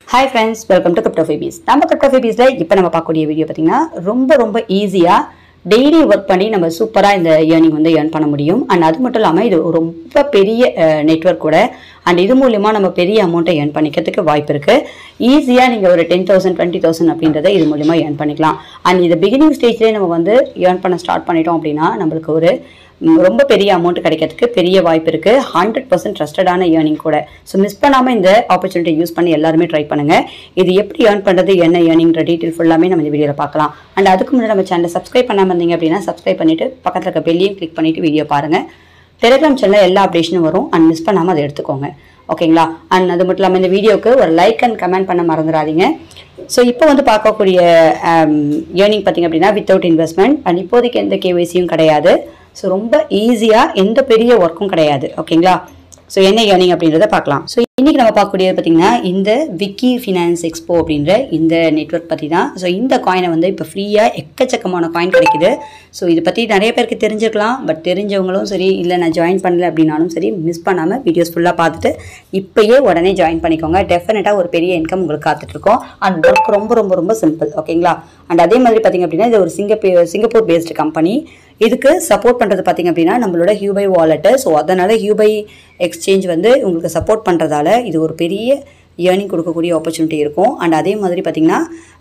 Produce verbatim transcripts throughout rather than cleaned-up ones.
Hi friends, welcome to CryptoFeeBees. நம்ம CryptoFeeBeesல இப்போ நம்ம பார்க்கக்கூடிய வீடியோ பார்த்தீங்கன்னா ரொம்ப ரொம்ப ஈஸியா டெய்லி ஒர்க் பண்ணி நம்ம சூப்பரா இந்த earning வந்து earn பண்ண முடியும். and அது மட்டும் இல்லாம இது ரொம்ப பெரிய நெட்வொர்க் கூட and இது மூலமா நம்ம பெரிய அமௌண்ட்டை earn பண்ணிக்கிறதுக்கு வாய்ப்பு இருக்கு. ஈஸியா நீங்க ஒரு ten thousand twenty thousand அப்படின்றதை இது மூலமா earn பண்ணிக்கலாம். and இது beginning stageலயே நம்ம வந்து earn பண்ண ஸ்டார்ட் பண்ணிட்டோம் அப்படினா நமக்கு ஒரு ரொம்ப பெரிய அமௌண்ட் கிடைக்கிறதுக்கு பெரிய வாய்ப்பு இருக்கு. one hundred percent ட்ரஸ்டடான earning கூட. சோ மிஸ் பண்ணாம இந்த ஆப்பர்சூனிட்டி யூஸ் பண்ணி எல்லாரும் ட்ரை பண்ணுங்க. இது எப்படி earn பண்றது, என்ன earningன்ற டீடைல் ஃபுல்லாமே நம்ம இந்த வீடியோல பார்க்கலாம். and அதுக்கு முன்னாடி நம்ம சேனலை சப்ஸ்கிரைப் பண்ணாம இருந்தீங்க அப்படினா சப்ஸ்கிரைப் பண்ணிட்டு பக்கத்துல இருக்க பெல்லையும் கிளிக் பண்ணிட்டு வீடியோ பாருங்க. Telegram சேனல்ல எல்லா அப்டேஷனும் வரும். and மிஸ் பண்ணாம அதை எடுத்துக்கோங்க. ஓகேங்களா? and அது மட்டும் இல்லாம இந்த வீடியோக்கு ஒரு லைக் and கமெண்ட் பண்ண மறந்துடாதீங்க. சோ இப்போ வந்து பார்க்கக்கூடிய earning பாத்தீங்க அப்படினா without investment and இப்போதைக்கு எந்த K Y C யும் கிடையாது. சோ ரொம்ப ஈஸியா எந்த பெரிய வர்க்கும் கிடையாது. ஓகேங்களா? சோ என்ன earning அப்படின்றத பார்க்கலாம். சோ இன்னைக்கு நம்ம பார்க்கக்கூடியது பாத்தீங்கன்னா இந்த விக்கி ஃபினான்ஸ் எக்ஸ்போ அப்படின்ற இந்த நெட்வொர்க் பத்தி தான். சோ இந்த காயினை வந்து இப்போ ஃப்ரீயா எக்கச்சக்கமான காயின் கிடைக்குது. சோ இத பத்தி நிறைய பேருக்கு தெரிஞ்சிருக்கலாம். பட் தெரிஞ்சவங்களும் சரி இல்ல நான் ஜாயின் பண்ணல அப்படினாலும் சரி மிஸ் பண்ணாம வீடியோஸ் ஃபுல்லா பார்த்துட்டு இப்பயே உடனே ஜாயின் பண்ணிக்கோங்க. டெஃபினட்டா ஒரு பெரிய இன்கம் உங்களுக்கு காத்துட்டு இருக்கும். and வர்க் ரொம்ப ரொம்ப ரொம்ப சிம்பிள். ஓகேங்களா? and அதே மாதிரி பாத்தீங்க அப்படினா இது ஒரு சிங்கப்பூர் சிங்கப்பூர் பேஸ்ட் கம்பெனி. இதுக்கு சப்போர்ட் பண்றது பாத்தீங்க அப்படினா நம்மளோட ஹியூபை வாலெட். சோ அதனால ஹியூபை எக்ஸ்சேஞ்ச் வந்து உங்களுக்கு சப்போர்ட் பண்றதால இது ஒரு பெரிய earning கொடுக்கக்கூடிய ஆப்பர்சூனிட்டி இருக்கும். and அதே மாதிரி பாத்தீங்கன்னா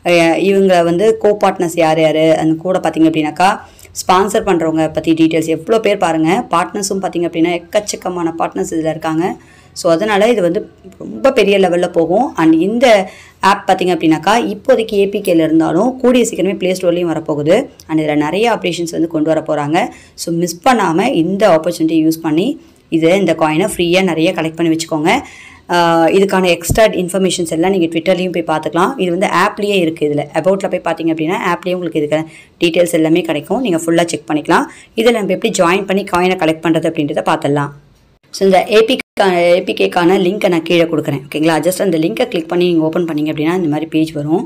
இவங்க வந்து கோ பார்ட்னர்ஸ் யார் யாரு அந்த கூட பாத்தீங்க அப்படின்னாக்கா ஸ்பான்சர் பண்றவங்க பத்தி டீடைல்ஸ் எவ்வளவு பேர் பாருங்க. பார்ட்னர்ஸும் பாத்தீங்க அப்படின்னா எக்கச்சக்கமான பார்ட்னர்ஸ் இதுல இருக்காங்க. ஸோ அதனால இது வந்து ரொம்ப பெரிய லெவலில் போகும். அண்ட் இந்த ஆப் பார்த்தீங்க அப்படின்னாக்கா இப்போதைக்கு ஏபிகேல இருந்தாலும் கூடிய சீக்கிரமே ப்ளே ஸ்டோர்லையும் வரப்போகுது. அண்ட் இதில் நிறைய ஆப்ரேஷன்ஸ் வந்து கொண்டு வர போகிறாங்க. ஸோ மிஸ் பண்ணாமல் இந்த ஆப்பர்ச்சுனிட்டி யூஸ் பண்ணி இதை இந்த காயினை ஃப்ரீயாக நிறைய கலெக்ட் பண்ணி வச்சுக்கோங்க. இதுக்கான எக்ஸ்ட்ரா இன்ஃபர்மேஷன்ஸ் எல்லாம் நீங்கள் ட்விட்டர்லையும் போய் பார்த்துக்கலாம். இது வந்து ஆப்லேயே இருக்குது. இதில் அபவுட்டில் போய் பார்த்தீங்க அப்படின்னா ஆப்லேயே உங்களுக்கு இதுக்கான டீட்டெயில்ஸ் எல்லாமே கிடைக்கும். நீங்கள் ஃபுல்லாக செக் பண்ணிக்கலாம். இதில் நம்ம எப்படி ஜாயின் பண்ணி காயினை கலெக்ட் பண்ணுறது அப்படின்றத பார்த்துடலாம். ஸோ இந்த ஏபி ஏபிகேக்கான லிங்க்கை நான் கீழே கொடுக்குறேன். ஓகேங்களா? ஜஸ்ட் அந்த லிங்கை கிளிக் பண்ணி நீங்கள் ஓப்பன் பண்ணிங்க அப்படின்னா இந்த மாதிரி பேஜ் வரும்.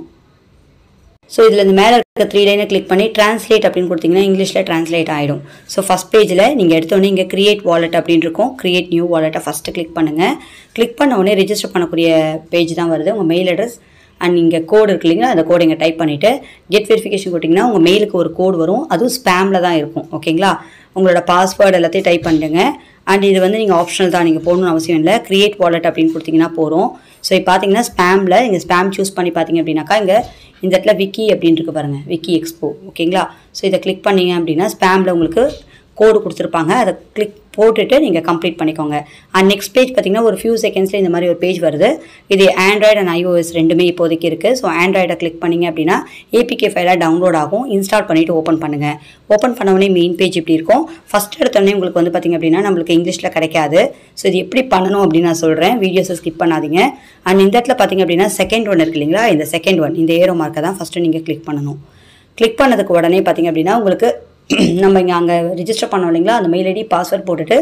ஸோ இதில் இந்த மேலே இருக்க த்ரீ லைனை கிளிக் பண்ணி ட்ரான்ஸ்லேட் அப்படின்னு கொடுத்தீங்கன்னா இங்கிலீஷில் ட்ரான்ஸ்லேட் ஆகிடும். ஸோ ஃபஸ்ட் பேஜில் நீங்கள் எடுத்தோடனே இங்கே கிரியேட் வாலெட் அப்படின்னு இருக்கும். கிரியேட் நியூ வாலெட்டை ஃபஸ்ட்டு கிளிக் பண்ணுங்கள். கிளிக் பண்ண உடனே ரெஜிஸ்டர் பண்ணக்கூடிய பேஜ் தான் வருது. உங்கள் மெயில் அட்ரஸ் அண்ட் இங்கே கோடு இருக்கு இல்லைங்களா, அந்த கோடு இங்கே டைப் பண்ணிவிட்டு கெட் வெரிஃபிகேஷன் கொடுத்தீங்கன்னா உங்கள் மெயிலுக்கு ஒரு கோடு வரும். அதுவும் ஸ்பேமில் தான் இருக்கும். ஓகேங்களா? உங்களோட பாஸ்வேர்டு எல்லாத்தையும் டைப் பண்ணிடுங்க. அண்ட் இது வந்து நீங்கள் ஆப்ஷனல் தான், நீங்கள் போகணும்னு அவசியம் இல்லை. கிரியேட் வாலெட் அப்படின்னு கொடுத்தீங்கன்னா போகிறோம். ஸோ இப்போ பார்த்தீங்கன்னா ஸ்பேமில் இங்கே ஸ்பேம் சூஸ் பண்ணி பார்த்தீங்க அப்படின்னாக்கா இங்கே இந்த இடத்துல விக்கி அப்படின்னு இருக்கு பாருங்கள், விக்கி எக்ஸ்போ. ஓகேங்களா? ஸோ இதை கிளிக் பண்ணீங்க அப்படின்னா ஸ்பேமில் உங்களுக்கு கோடு கொடுத்துருப்பாங்க. அதை கிளிக் போட்டுட்டு நீங்கள் கம்ப்ளீட் பண்ணிக்கோங்க. அண்ட் நெக்ஸ்ட் பேஜ் பார்த்தீங்கன்னா ஒரு ஃபியூ செகண்ட்ஸில் இந்த மாதிரி ஒரு பேஜ் வருது. இது ஆண்ட்ராய்டு அண்ட் ஐஓஎஸ் ரெண்டுமே இப்போதைக்கு இருக்குது. ஸோ ஆண்ட்ராய்டை கிளிக் பண்ணிங்க அப்படின்னா ஏபிகே ஃபைலாக டவுன்லோட் ஆகும். இன்ஸ்டால் பண்ணிவிட்டு ஓப்பன் பண்ணுங்கள். ஓப்பன் பண்ணவுடனே மெயின் பேஜ் இப்படி இருக்கும். ஃபஸ்ட் எடுத்தோடனே உங்களுக்கு வந்து பார்த்திங்க அப்படின்னா நம்மளுக்கு இங்கிலீஷில் கிடைக்காது. ஸோ இது எப்படி பண்ணணும் அப்படின்னு நான் சொல்கிறேன். வீடியோஸை ஸ்கிப் பண்ணாதீங்க. அண்ட் இந்த இடத்துல பார்த்திங்க அப்படின்னா செகண்ட் ஒன் இருக்கு இல்லைங்களா, இந்த செகண்ட் ஒன் இந்த ஏரோ மார்க்கை தான் ஃபஸ்ட்டு நீங்கள் கிளிக் பண்ணணும். கிளிக் பண்ணதுக்கு உடனே பார்த்திங்க அப்படின்னா உங்களுக்கு நம்ம இங்கே அங்கே ரிஜிஸ்டர் பண்ணோம் இல்லைங்களா, அந்த மெயில் ஐடி பாஸ்வேர்ட் போட்டுட்டு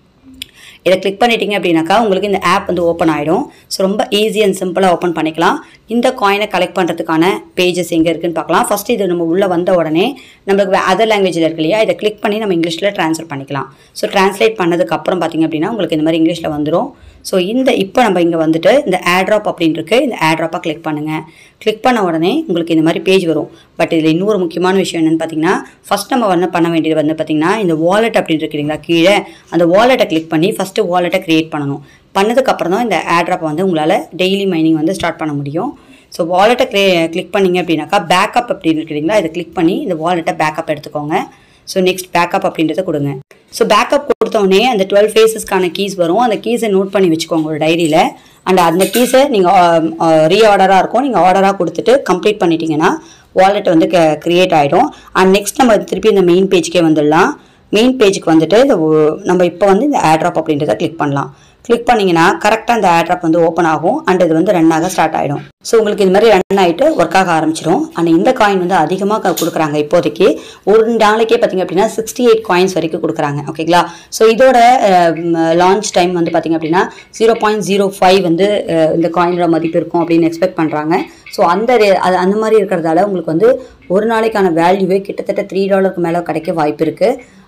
இதை கிளிக் பண்ணிட்டீங்க அப்படின்னாக்கா உங்களுக்கு இந்த ஆப் வந்து ஓப்பன் ஆகிடும். ஸோ ரொம்ப ஈஸி அண்ட் சிம்பிளாக ஓப்பன் பண்ணிக்கலாம். இந்த காயினை கலெக்ட் பண்ணுறதுக்கான பேஜஸ் எங்கே இருக்குன்னு பார்க்கலாம். ஃபஸ்ட் இது நம்ம உள்ளே வந்த உடனே நம்மளுக்கு அதர் லாங்குவேஜில் இருக்கு இல்லையா, இதை கிளிக் பண்ணி நம்ம இங்கிலீஷில் ட்ரான்ஸ்ஃபர் பண்ணிக்கலாம். ஸோ ட்ரான்ஸ்லேட் பண்ணதுக்கு அப்புறம் பார்த்திங்க அப்படின்னா உங்களுக்கு இந்த மாதிரி இங்கிலீஷில் வந்துடும். ஸோ இந்த இப்போ நம்ம இங்கே வந்துட்டு இந்த ஆட்ராப் அப்படின்னு இருக்கு, இந்த ஆட்ராப்பை கிளிக் பண்ணுங்கள். கிளிக் பண்ண உடனே உங்களுக்கு இந்த மாதிரி பேஜ் வரும். பட் இதில் இன்னொரு முக்கியமான விஷயம் என்னென்னு பார்த்தீங்கன்னா ஃபஸ்ட் நம்ம வந்து பண்ண வேண்டியது வந்து பார்த்தீங்கன்னா இந்த வாலெட் அப்படின்னு இருக்கு இல்லைங்களா, கீழே அந்த வாலெட்டை கிளிக் பண்ணி ஃபஸ்ட்டு வாலெட்டை க்ரியேட் பண்ணணும். பண்ணதுக்கப்புறம் தான் இந்த ஆட்ராப்பை வந்து உங்களால் டெய்லி மைனிங் வந்து ஸ்டார்ட் பண்ண முடியும். ஸோ வாலெட்டை க்ளே கிளிக் பண்ணிங்க அப்படின்னாக்கா பேக்கப் அப்படின்னு இருக்கு இல்லைங்களா, இதை கிளிக் பண்ணி இந்த வாலெட்டை பேக்கப் எடுத்துக்கோங்க. ஸோ நெக்ஸ்ட் பேக்கப் அப்படின்றத கொடுங்க. ஸோ பேக்கப் கொடுத்தோடனே அந்த டுவெல் ஃபேஸஸ்க்கான கீஸ் வரும். அந்த கீஸை நோட் பண்ணி வச்சுக்கோங்க ஒரு டைரியில். அண்ட் அந்த கீஸை நீங்கள் ரீஆர்டராக இருக்கும், நீங்கள் ஆர்டராக கொடுத்துட்டு கம்ப்ளீட் பண்ணிட்டீங்கன்னா வாலெட் வந்து கிரியேட் ஆகிடும். அண்ட் நெக்ஸ்ட் நம்ம திருப்பி இந்த மெயின் பேஜ்க்கே வந்துடலாம். மெயின் பேஜுக்கு வந்துட்டு இந்த நம்ம இப்போ வந்து இந்த ஆட்ராப் அப்படின்றத கிளிக் பண்ணலாம். கிளிக் பண்ணிங்கன்னா கரெக்டாக அந்த ஆட்ராப் வந்து ஓப்பன் ஆகும். அண்ட் இது வந்து ரன் ஆக ஸ்டார்ட் ஆகிடும். ஸோ உங்களுக்கு இந்த மாதிரி ரன் ஆகிட்டு ஒர்க் ஆக ஆரம்பிச்சிடும். அண்ட் இந்த காயின் வந்து அதிகமாக கொடுக்குறாங்க. இப்போதைக்கு ஒரு நாளைக்கே பார்த்திங்க அப்படின்னா சிக்ஸ்டி எயிட் காயின்ஸ் வரைக்கும் கொடுக்குறாங்க. ஓகேங்களா? ஸோ இதோட லான்ச் டைம் வந்து பார்த்திங்க அப்படின்னா ஜீரோ பாயிண்ட் ஜீரோ ஃபைவ் வந்து இந்த காயினோட மதிப்பு இருக்கும் அப்படின்னு எக்ஸ்பெக்ட் பண்ணுறாங்க. ஸோ அந்த அது அந்த மாதிரி இருக்கிறதால உங்களுக்கு வந்து ஒரு நாளைக்கான வேல்யூவே கிட்டத்தட்ட த்ரீ டாலருக்கு மேலே கிடைக்க வாய்ப்பு இருக்குது.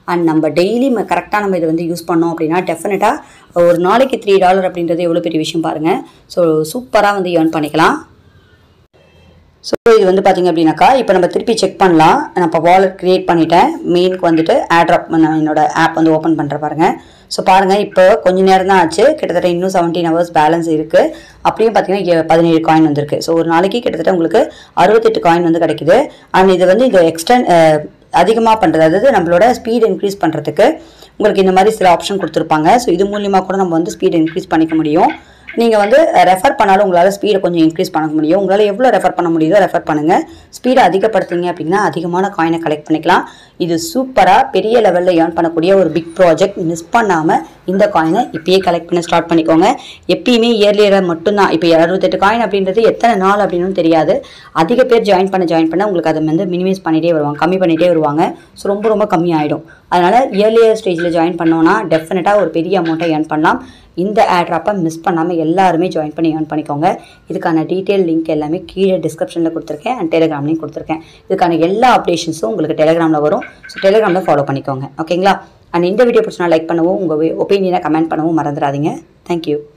அண்ட் நம்ம டெய்லி கரெக்டாக நம்ம இதை வந்து யூஸ் பண்ணோம் அப்படின்னா டெஃபினட்டாக ஒரு நாளைக்கு த்ரீ டாலர் அப்படின்றது எவ்வளோ பெரிய விஷயம் பாருங்கள். ஸோ சூப்பராக வந்து ஏர்ன் பண்ணிக்கலாம். ஸோ இது வந்து பார்த்திங்க அப்படின்னாக்கா இப்போ நம்ம திருப்பி செக் பண்ணலாம். நான் இப்போ வாலெட் க்ரியேட் பண்ணிட்டேன். மெயினுக்கு வந்துட்டு ஆட்ராப் நான் என்னோட ஆப் வந்து ஓப்பன் பண்ணுற பாருங்கள். ஸோ பாருங்கள் இப்போ கொஞ்சம் நேரம் தான் ஆச்சு. கிட்டத்தட்ட இன்னும் செவன்டீன் ஹவர்ஸ் பேலன்ஸ் இருக்குது. அப்படியும் பார்த்தீங்கன்னா பதினேழு காயின் வந்திருக்கு. ஸோ ஒரு நாளைக்கு கிட்டத்தட்ட உங்களுக்கு அறுபத்தெட்டு காயின் வந்து கிடைக்குது. அண்ட் இது வந்து இங்கே எக்ஸ்டெண்ட் அதிகமாக பண்ணுறது, அதாவது நம்மளோட ஸ்பீட் இன்க்ரீஸ் பண்ணுறதுக்கு உங்களுக்கு இந்த மாதிரி சில ஆப்ஷன் கொடுத்துருப்பாங்க. ஸோ இது மூலிமா கூட நம்ம வந்து ஸ்பீட் இன்க்ரீஸ் பண்ணிக்க முடியும். நீங்கள் வந்து ரெஃபர் பண்ணாலும் உங்களால் ஸ்பீடை கொஞ்சம் இன்க்ரீஸ் பண்ண முடியும். உங்களால் எவ்வளோ ரெஃபர் பண்ண முடியுதோ ரெஃபர் பண்ணுங்கள். ஸ்பீடை அதிகப்படுத்திங்க அப்படின்னா அதிகமான காயினை கலெக்ட் பண்ணிக்கலாம். இது சூப்பராக பெரிய லெவலில் ஏர்ன் பண்ணக்கூடிய ஒரு பிக் ப்ராஜெக்ட். மிஸ் பண்ணாமல் இந்த காயினை இப்பயே கலெக்ட் பண்ண ஸ்டார்ட் பண்ணிக்கோங்க. எப்பயுமே இயர்லியராக மட்டும்தான். இப்போ அறுபத்தெட்டு காயின் அப்படின்றது எத்தனை நாள் அப்படின்னு தெரியாது. அதிக பேர் ஜாயின் பண்ண ஜாயின் பண்ண உங்களுக்கு அதை வந்து மினிமைஸ் பண்ணிகிட்டே வருவாங்க, கம்மி பண்ணிகிட்டே வருவாங்க. ஸோ ரொம்ப ரொம்ப கம்மி ஆகிடும். அதனால் இயர்லியர் ஸ்டேஜில் ஜாயின் பண்ணோன்னா டெஃபினட்டாக ஒரு பெரிய அமௌண்ட்டை ஏர்ன் பண்ணலாம். இந்த ஆட்ராப்பை மிஸ் பண்ணாமல் எல்லாருமே ஜாயின் பண்ணி ஏர்ன் பண்ணிக்கோங்க. இதுக்கான டீட்டெயில் லிங்க் எல்லாமே கீழே டிஸ்கிரிப்ஷனில் கொடுத்துருக்கேன் அண்ட் டெலிகிராம்லையும் கொடுத்துருக்கேன். இதுக்கான எல்லா அப்டேஷன்ஸும் உங்களுக்கு டெலிகிராமில் வரும். ஸோ டெலிகிராமில் ஃபாலோ பண்ணிக்கோங்க. ஓகேங்களா? அண்ட் இந்த வீடியோ பிடிச்சினா லைக் பண்ணவும், உங்கள் ஒப்பீனியனை கமெண்ட் பண்ணவும் மறந்துடாதீங்க. தேங்க்யூ.